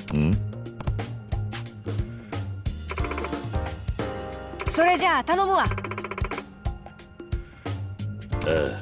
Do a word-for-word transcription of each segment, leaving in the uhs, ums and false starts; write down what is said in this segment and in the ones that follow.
ん？ それじゃあ頼むわ。 ああ。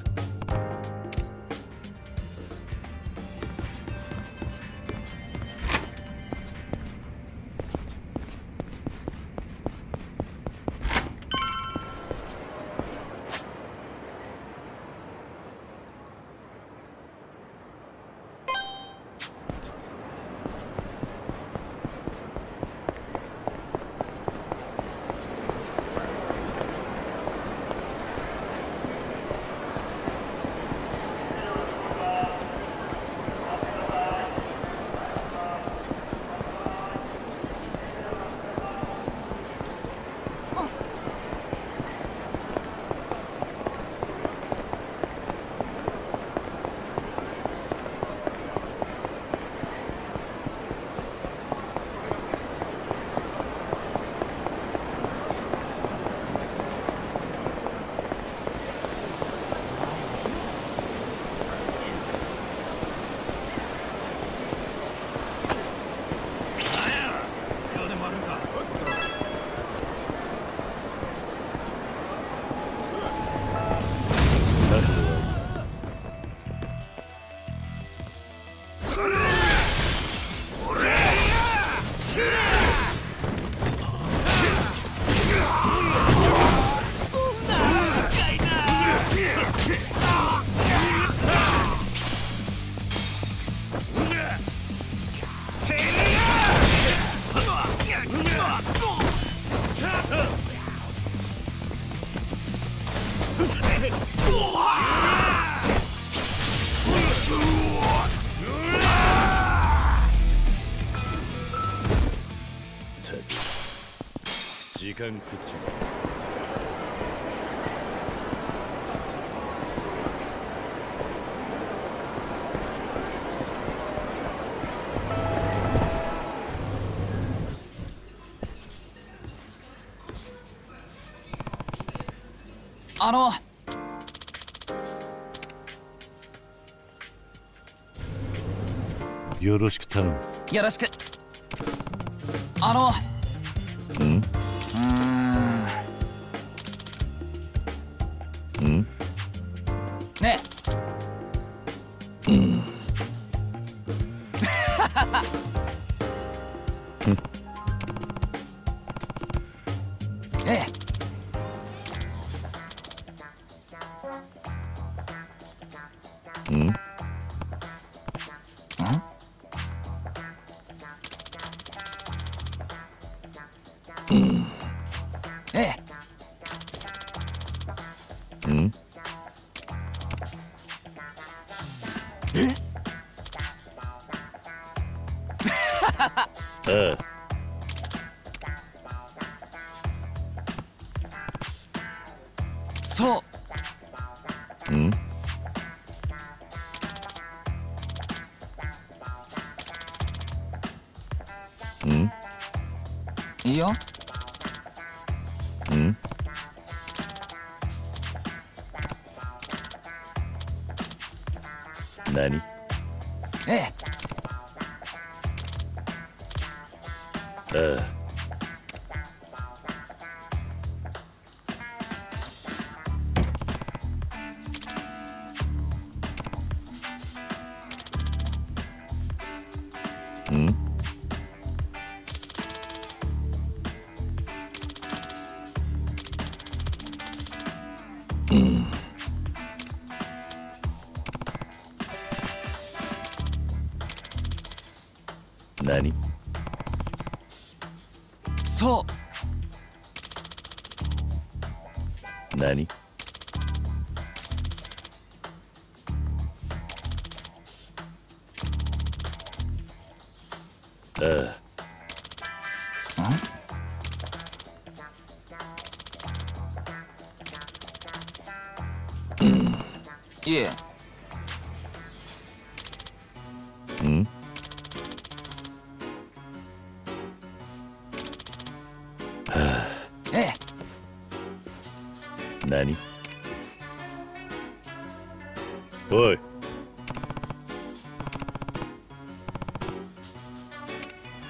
時間食っちまう。 あのよろしく頼む。 よろしく。あのん？ うーんん？ ねうん。 ええん？ん？うん。 ええん？ えああ。 そう。 ん？ん？ いいよ。 ん？何？ ええああ。ん？うん。何？ そう。 何？ああ。うん。 いえ。 ん？はあ。 ええ。 何？おい。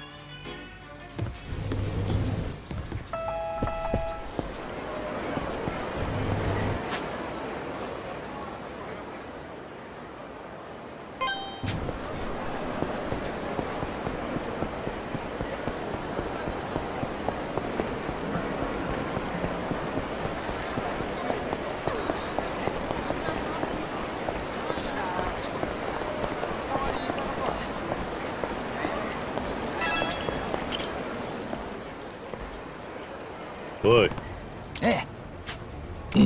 おい。 ええ。 うん。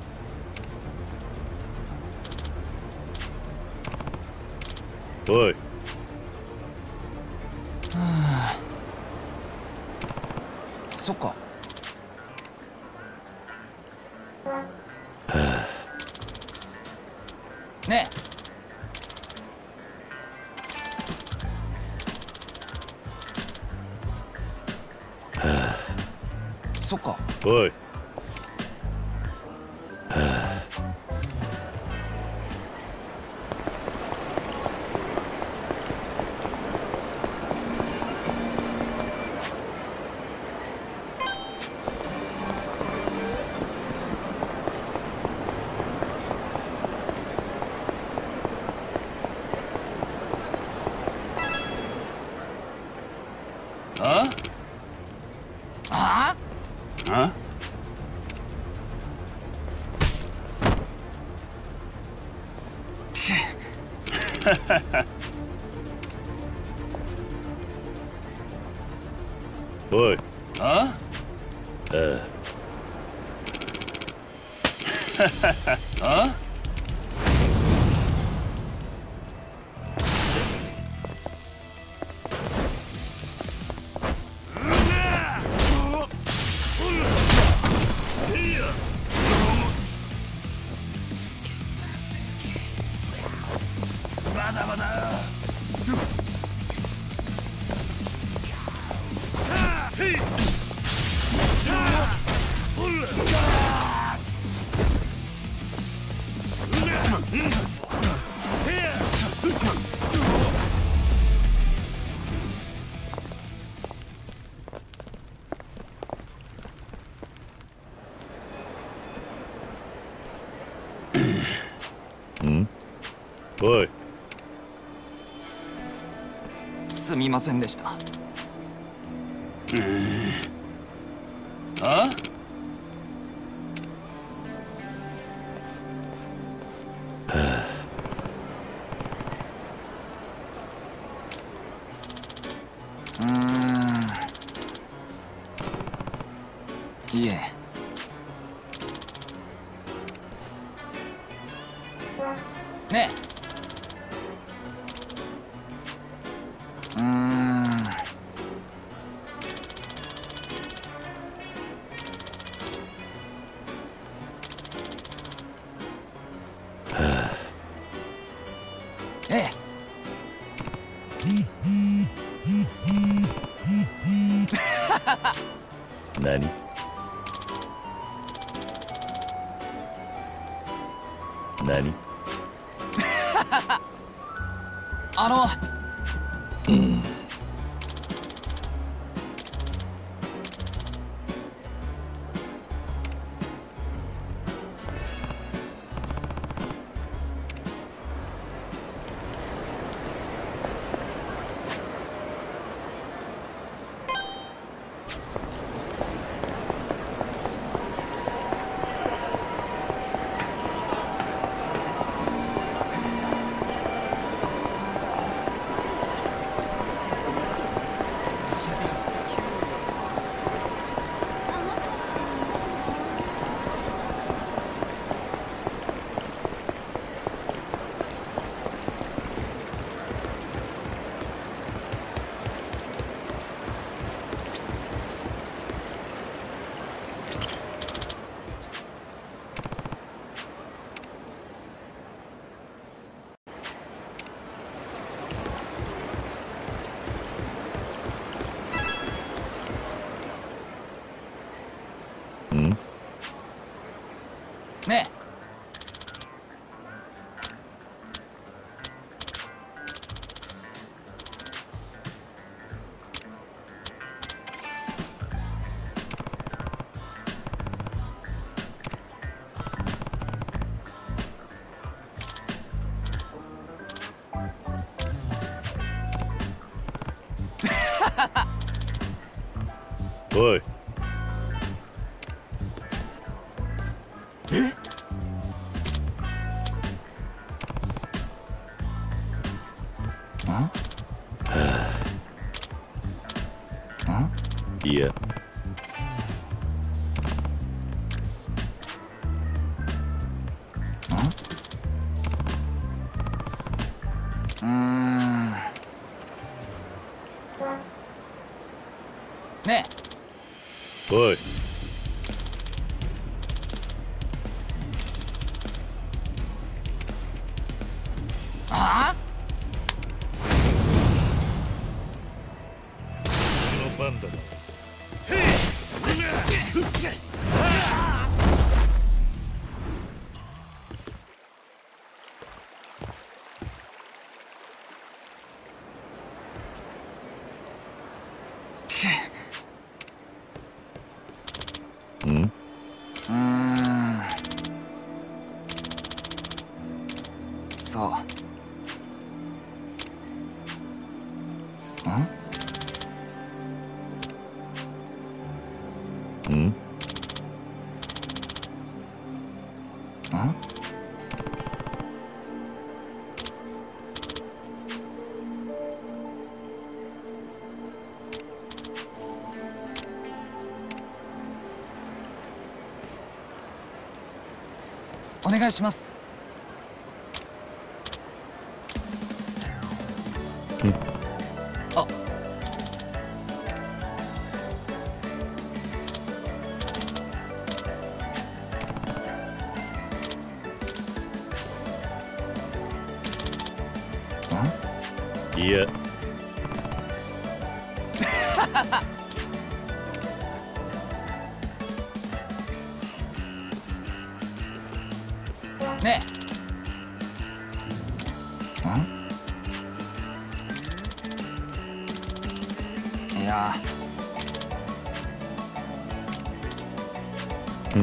おい。 はあ。そっか。 はあ。 ねえ。はあ。 そっか。 おい。はあ。 あああおい。 あああ。 あまだまださあへいさあほらん？おい。 すみませんでした。 あうーん。いえ。ねえ。うーん。ええ。 何？何？ あの。 うん。ん？ ねおい。 え。ん？ん？ いや。 ねおい。 ああうちの番だな。へい。 うん。 うーんそううん。 んんお願いします。 うんあいや。 ねえんいやうん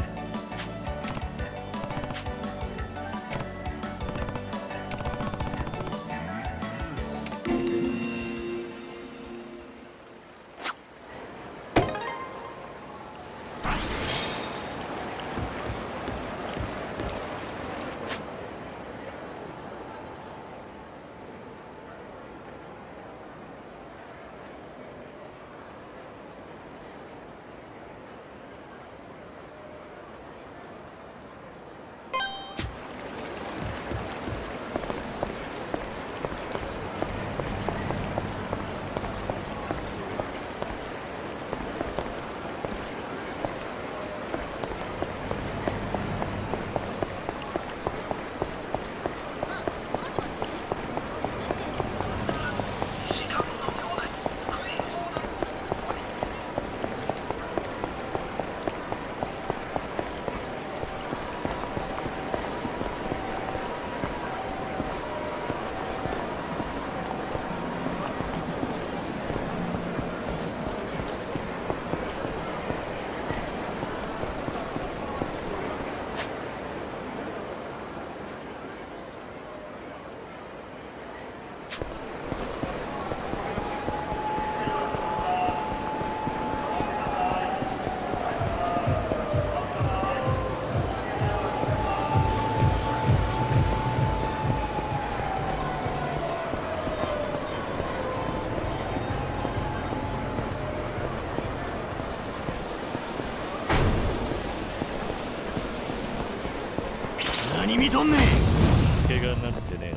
何見とんねん。しつけがなってね。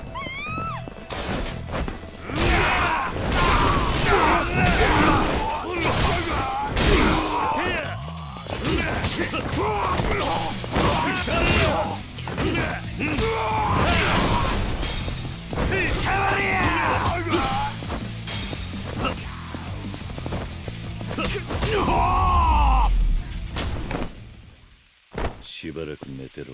しばらく寝てろ。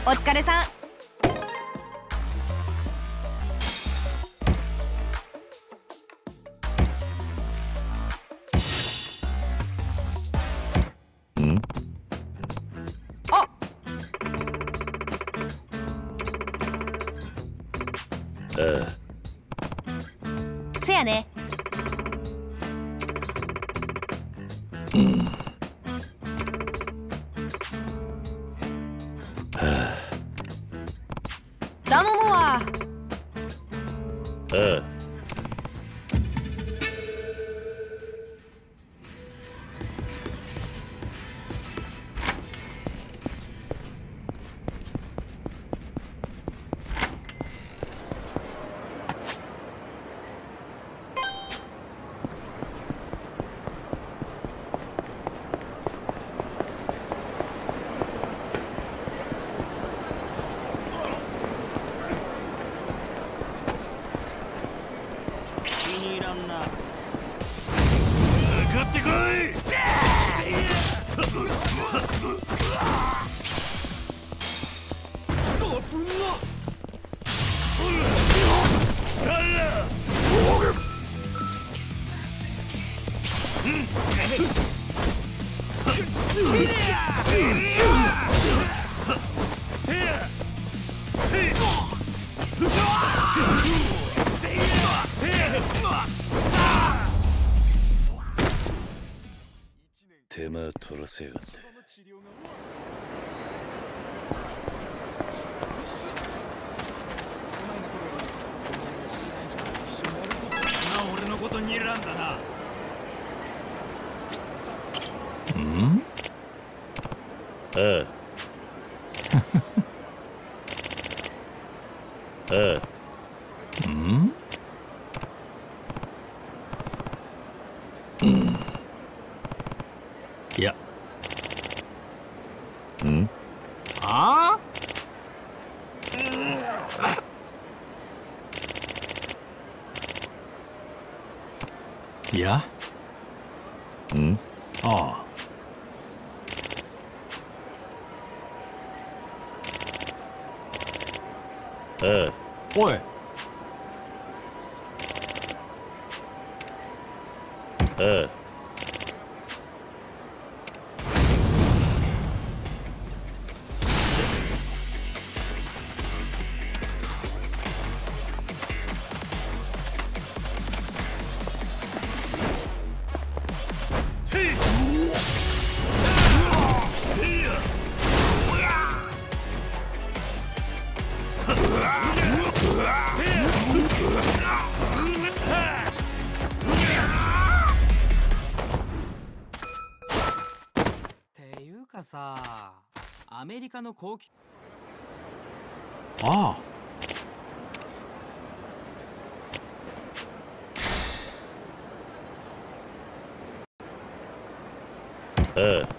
お疲れさん。 ん？ あ、 ああ。 せやね。 うん。はあ。 頼むわ。 ああ。 かかってこい。 手間取らせやがって。 俺のことにらんだな。 うん？ああ。ああ。うん？うん。いや。ん？ ああ？ いや。ん？ああ。ああ。 おい。 ああ。 っていうかさ、アメリカの高級。 ああ。 ああ。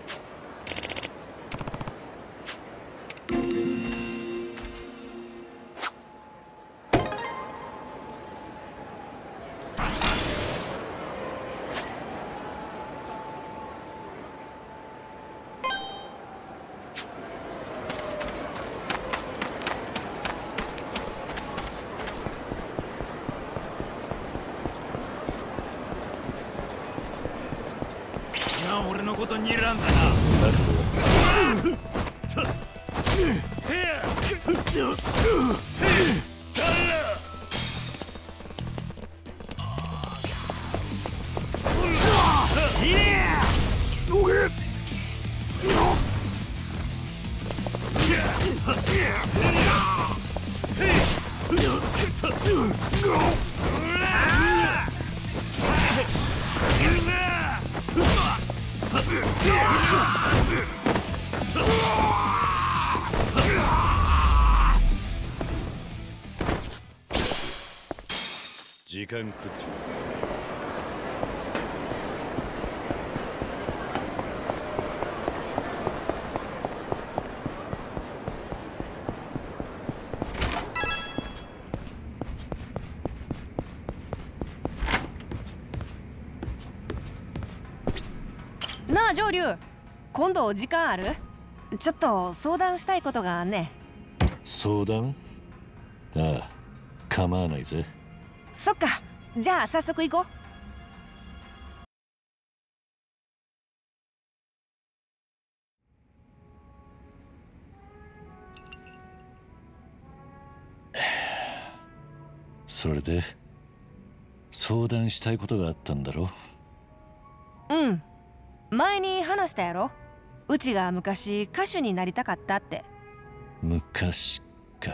俺のことにらんだな。 時間食っちまう。なあ上流、今度時間ある？ ちょっと相談したいことがあんね。 相談？ああ、構わないぜ。 そっか、じゃあ早速行こう。 それで相談したいことがあったんだろ？ うん、前に話したやろ。うちが昔歌手になりたかったって。 昔か。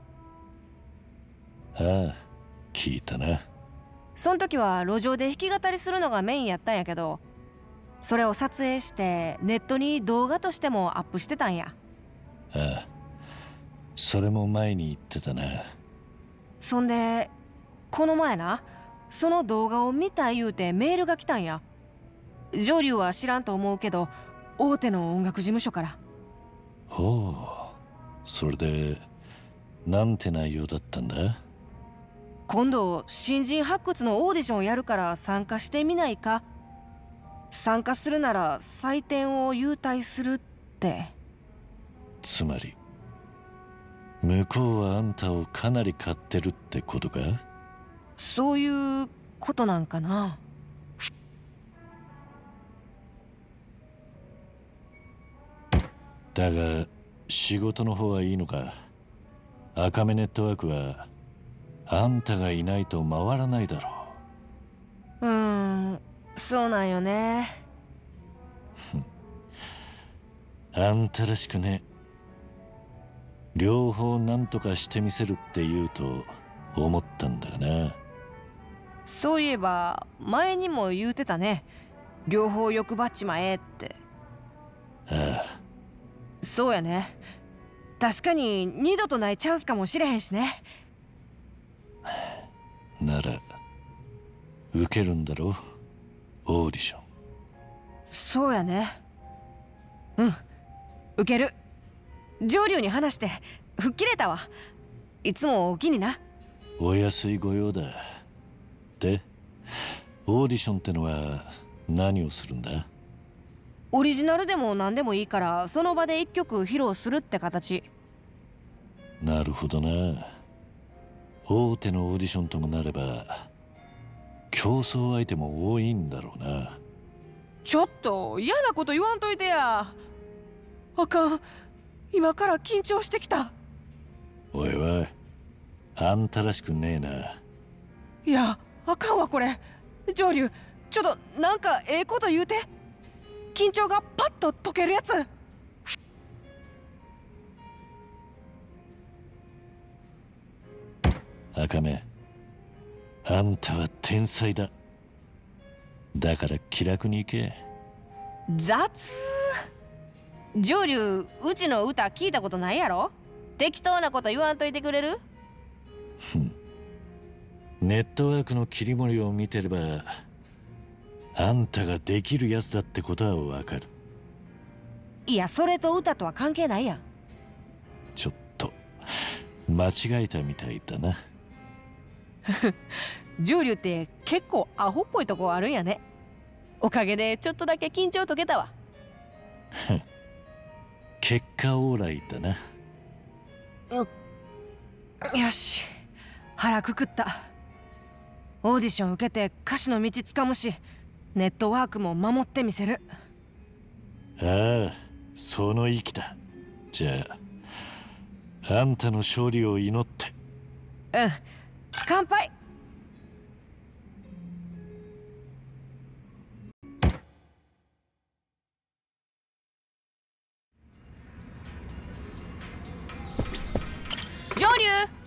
ああ、聞いたな。 そん時は路上で弾き語りするのがメインやったんやけど、それを撮影してネットに動画としてもアップしてたんや。 ああ、それも前に言ってたな。 そんでこの前な、その動画を見た言うてメールが来たんや。上流は知らんと思うけど、大手の音楽事務所から。 ほう、それでなんて内容だったんだ？ 今度新人発掘のオーディションやるから参加してみないか。参加するなら採点を優待するって。 つまり向こうはあんたをかなり買ってるってことか？ そういうことなんかな。 だが仕事の方はいいのか？赤目ネットワークはあんたがいないと回らないだろう。うーん、そうなんよね。 あんたらしくね。両方何とかしてみせるって言うと思ったんだがな。 そういえば前にも言うてたね。両方欲張っちまえって。 ああ、 そうやね。確かに二度とないチャンスかもしれへんしね。 なら受けるんだろ、オーディション。 そうやね。うん、受ける。上流に話して吹っ切れたわ。いつもお気にな。 お安い御用だ。でオーディションってのは何をするんだ？ オリジナルでも何でもいいからその場で一曲披露するって形。 なるほどな。大手のオーディションともなれば競争相手も多いんだろうな。 ちょっと嫌なこと言わんといてや。あかん、今から緊張してきた。 おいおい、あんたらしくねえな。 いや、あかんわこれ。上流、ちょっとなんかええこと言うて。緊張がパッと解けるやつ。 赤目、あんたは天才だ。だから気楽に行け。 雑。上流、うちの歌聞いたことないやろ。適当なこと言わんといてくれる？ ネットワークの切り盛りを見てればあんたができるやつだってことはわかる。 いや、それと歌とは関係ないやん。 ちょっと間違えたみたいだな。 上流って結構アホっぽいとこあるんやね。おかげでちょっとだけ緊張解けたわ。 結果オーライだな。 よし、腹くくった。オーディション受けて歌手の道つかむし、ネットワークも守ってみせる。 ああ、その意気だ。じゃああんたの勝利を祈って。 うん、乾杯。上流。